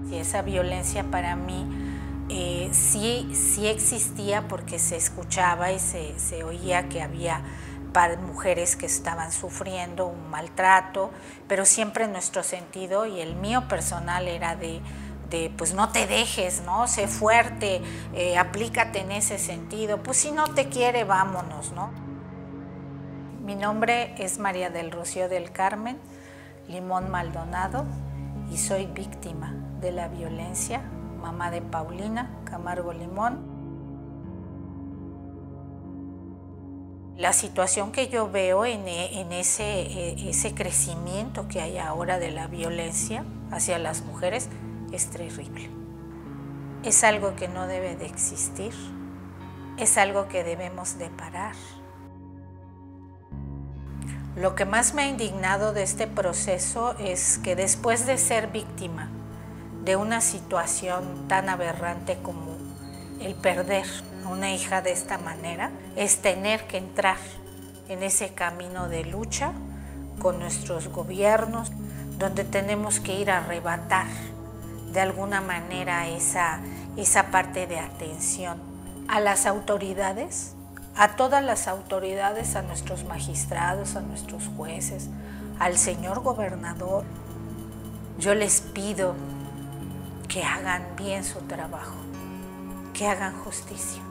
Y esa violencia para mí sí existía, porque se escuchaba y se oía que había mujeres que estaban sufriendo un maltrato, pero siempre nuestro sentido y el mío personal era de pues no te dejes, ¿no? Sé fuerte, aplícate en ese sentido, pues si no te quiere, vámonos, ¿no? Mi nombre es María del Rocío del Carmen Limón Maldonado y soy víctima de la violencia, mamá de Paulina Camargo Limón. La situación que yo veo en ese crecimiento que hay ahora de la violencia hacia las mujeres es terrible. Es algo que no debe de existir, es algo que debemos de parar. Lo que más me ha indignado de este proceso es que después de ser víctima de una situación tan aberrante como el perder a una hija de esta manera, es tener que entrar en ese camino de lucha con nuestros gobiernos, donde tenemos que ir a arrebatar de alguna manera esa parte de atención a las autoridades, a todas las autoridades, a nuestros magistrados, a nuestros jueces, al señor gobernador. Yo les pido que hagan bien su trabajo, que hagan justicia.